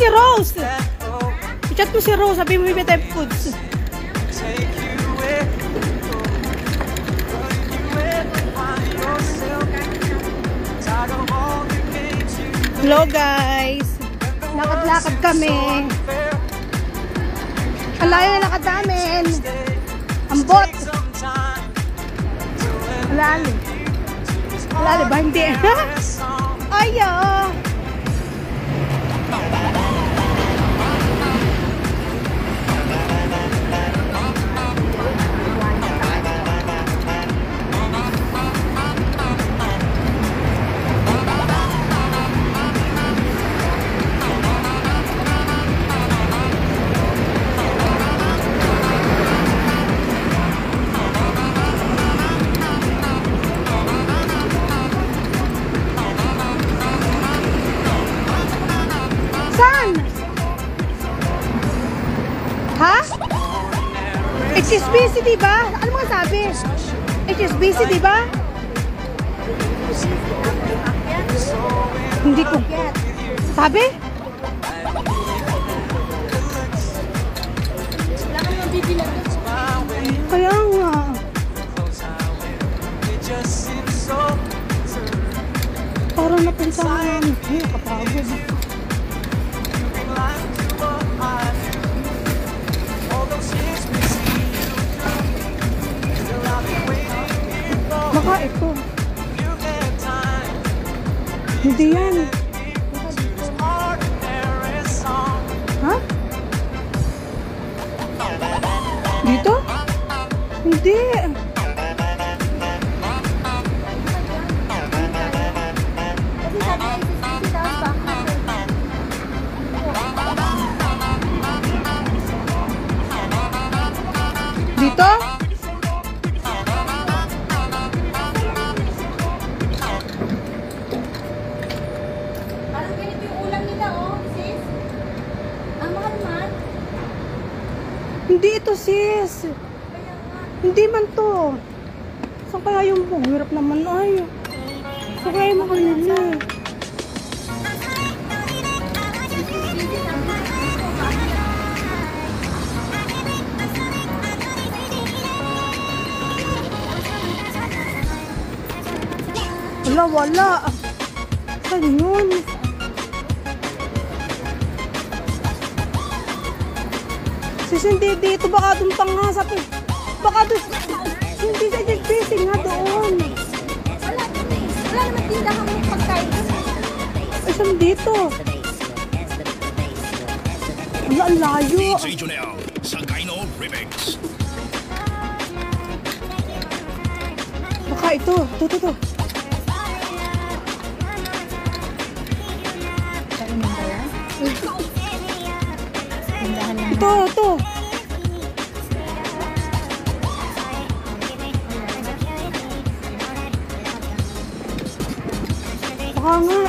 si Rose. I-chat mo si Rose. Sabi mo may type foods. Hello guys. Lakad-lakad kami. Ang layo na lakad namin. Ang bot. Lalo. Lalo ba? Hindi. Ayaw. Ha? HSBC, diba? Ano mo sabi? HSBC, diba? Hindi ko. Sabi? Kaya nga. Parang napunta nga. Ay, kapagod. Baka ito. Hindi yan. Ha? Dito? Hindi. Dito? Hindi ito sis. Hindi man to. Saan kaya yung buong? Hirap naman ay. Saan kaya yung makalili? Wala, wala. Saan yun? Sis, hindi dito. Baka doon pa nga. Sabi, baka doon. Hindi sa HSBC nga doon. Wala naman tindahan ng pagkain. Ay, saan dito? Wala, ang layo. Baka ito. Ito. Ito. Baka nga.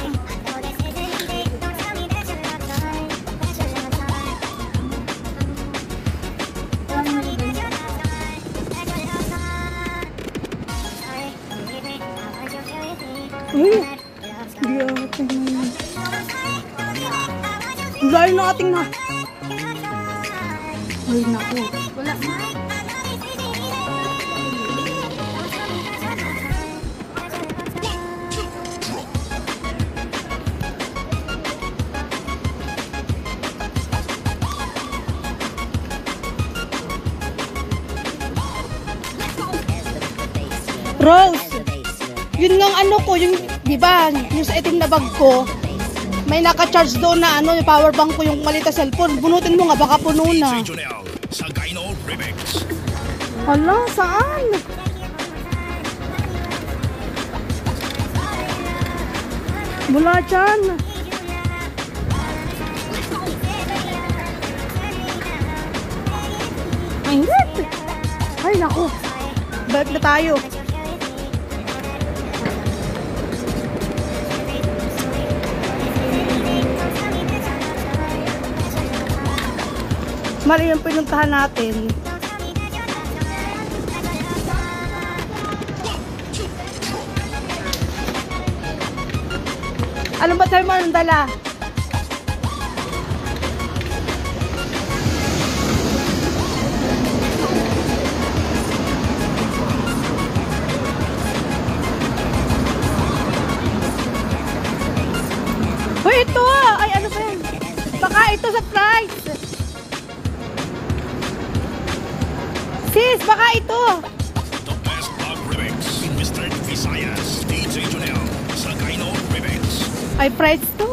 Uy, hindi ating na. Layo na ating na. Ay, naku. Wala na. Rose, yun ng ano ko, yung, di ba, yung sa itim na bag ko, may naka-charge doon na ano, yung power bank ko, yung malita cellphone. Bunutin mo nga, baka puno na. Hala, saan? Mula dyan. Ay, naku. Balik na tayo. Mali yung pinuntahan natin. Ano ba tayo mo dala? ito sa price. Sis, baka ito. The best of remix in Mr. Visayas, DJ Jonel, Sagaino Remix. Ay, price to.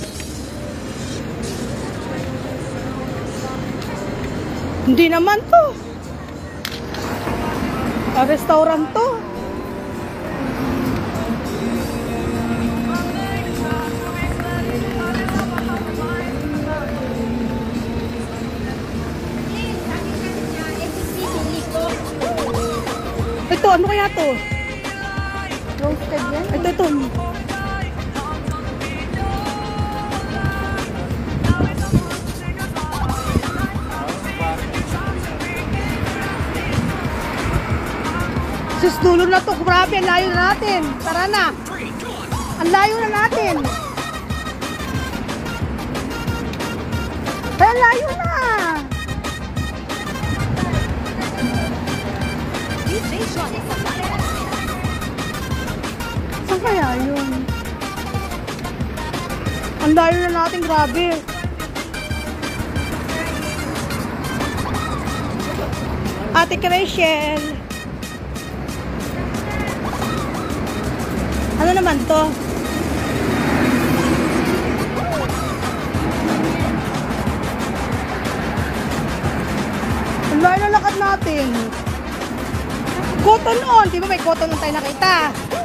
Hindi naman to. Restaurant to. Ito, ano kaya to? Roasted yan. Ito. Sus, dulo na to. Grabe, ang layo na natin. Tara na. Ang layo na natin. Ay, ang layo na. Saan kaya yun? Ang layo na natin, grabe. Ate Rachel. Ano naman to? Ang layo na lakad natin. Cotton on. Di ba may cotton on tayo nakita?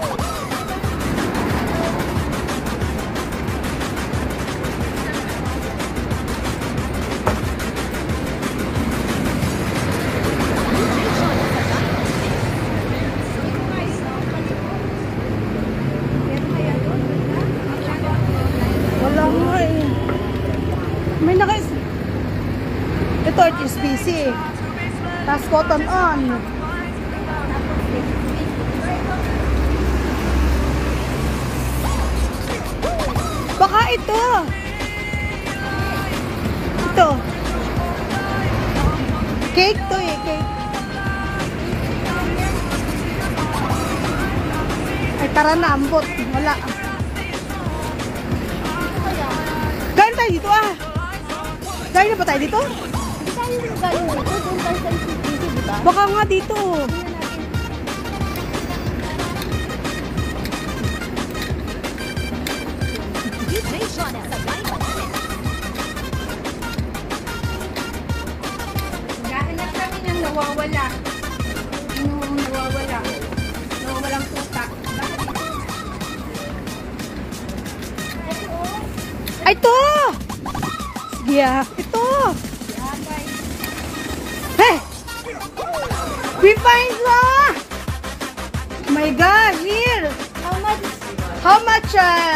Wala nga eh. May Ito, HSBC. Tapos cotton on. Baka ito. Ito. Cake to eh, cake. Ay, tara na, ambot. Wala. Galing tayo dito ah. Galing na ba tayo dito? Hindi tayo galing dito. Doon tayo sa ICTV, di ba? Baka nga dito. Gahanap kami ng nawawala. Yung nawawala. Nawawalang tuta. Ay, ito! Sige ah. Ito! Yan, guys. Hey! We find one! Oh my God, here! How much? How much?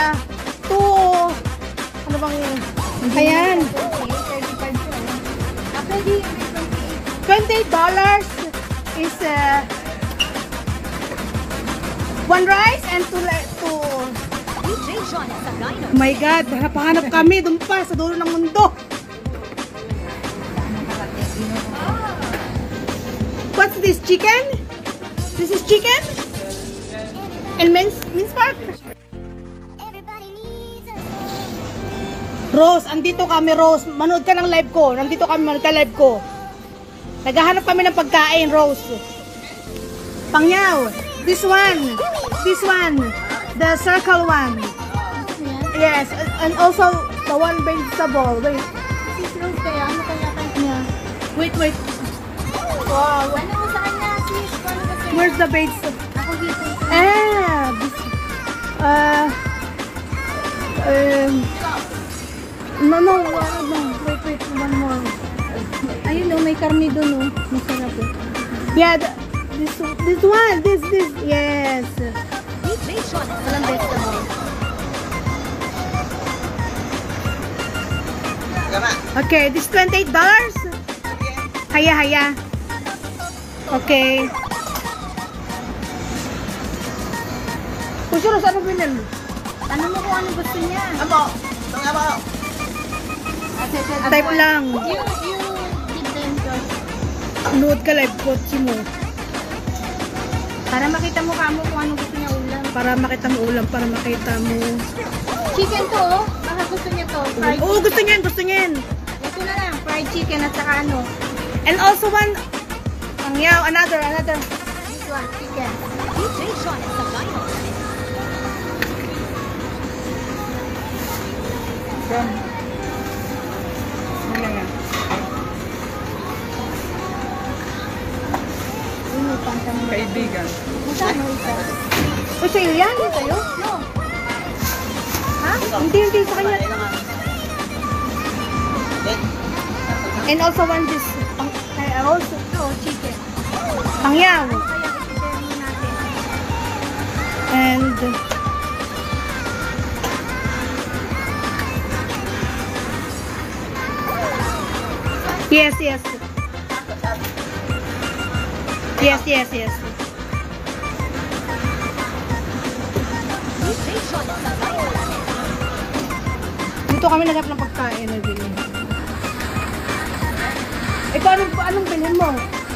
Ano bang yun? Ayan. 35 po. Actually, may $28 is one rice and two. Oh my God, hanap kami doon pa sa dulo ng mundo. What's this, chicken? This is chicken? And mince pork? Rose, andito kami, Rose. Manood ka ng live ko. Nandito kami, manood ka live ko. Naghahanap kami ng pagkain, Rose. Pangyaw. This one. This one. The circle one. Yes. And also, the one vegetable. Wait. sis Rose kaya, ano kaya kayo? Yeah. Wait. Wow. Ano mo sa kanya, sis? Ano ba sa'yo? Where's the vegetable? Ako dito. This. No. Wait. One more. Ayun no, may karne doon no. Masarap eh. Yeah, this one. This. Yes. Walang vegetable. Okay, this $28. Haya. Okay. Kusuro, ano binil? Ano mo kung ano gusto niya? Type lang. Yung give them first. Nood ka live coach mo. Para makita mo kamo kung ano gusto niya ulam. Para makita mo ulam, para makita mo. Chicken to oh. Baka gusto niya to? Fried Oo, gusto niyan, gusto niyan. Ito na lang, fried chicken at saka ano. And also one, pangyaw, another. This one, chicken. Ano, pantang mo. Kaibigan. Magkano isa? O, sa'yo yan? Sa'yo? No. Ha? Hindi, sa kanya. And also one this, also, Chicken. pangyaw. Kaya i-prepare mo natin. And, yes. Dito kami naghanap ng pagkain na bilhin. Ikaw, anong bilhin mo?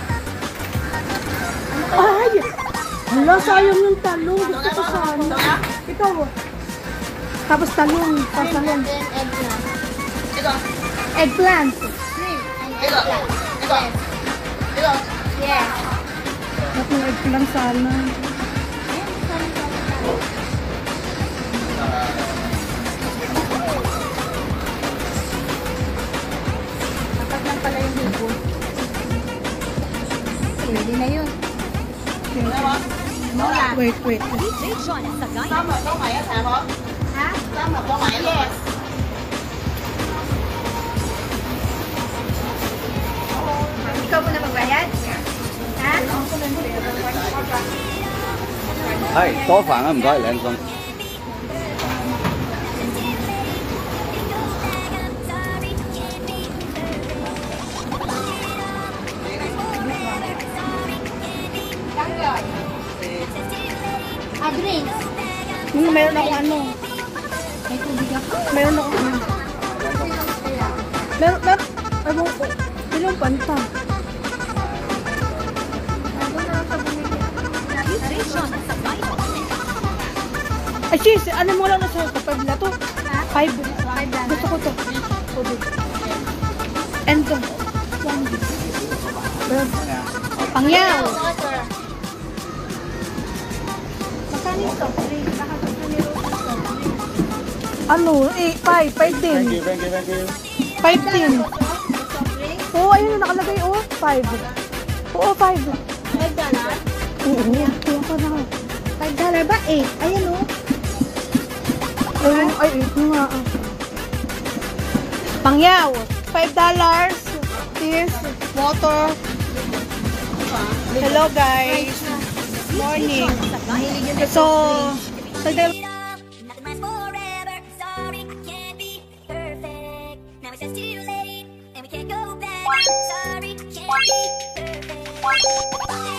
Ay! Hala, sayang yung talong. Gusto ko sana. Ito. Tapos talong. And then eggplant. Eggplant. Shrimp and eggplant. Yes. Ba't yung eggplant sana? Kapag lang pala yung hibo. Pwede na yun. Mola. Wait. Ha? Yes. Ikaw muna magbayad? Ha? 係多飯啊，唔該，兩餸。 Drinks. Meron akong ano. May tubig ako. Meron akong ano. Ewan ko. Ilang panta. Ay, sis, ano mo lang na sa'yo? 5 na to? 5. Gusto ko to. And to. Pangyaw. Water. Magkano ito? Baka gusto ni Rose ito. Ano? 5 din. Thank you. 5 din. Soft drink? Oo, ayun na nakalagay. 5. Oo, 5. $5? Oo, kaya pa na. $5 ba? 8. Ayan o. Ayun, ay, ito nga. Pangyaw, $5. This, water. Hello guys. Morning. So, tagdal- Nothing lasts forever. Sorry, I can't be perfect. Now it's just too late, and we can't go back. Sorry, I can't be perfect.